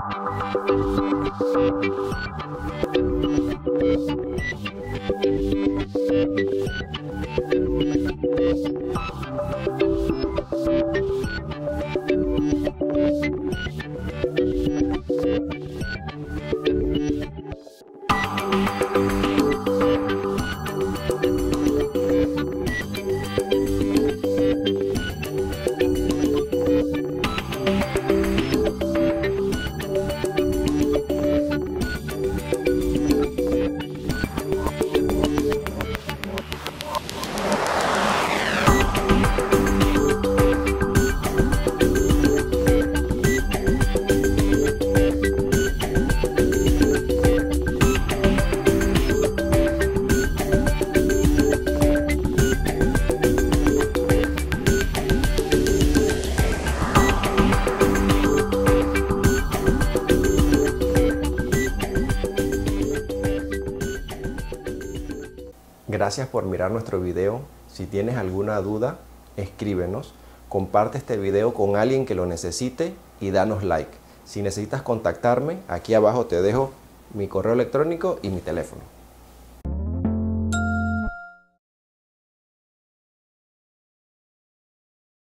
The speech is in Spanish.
Gracias por mirar nuestro video. Si tienes alguna duda, escríbenos, comparte este video con alguien que lo necesite y danos like. Si necesitas contactarme, aquí abajo te dejo mi correo electrónico y mi teléfono.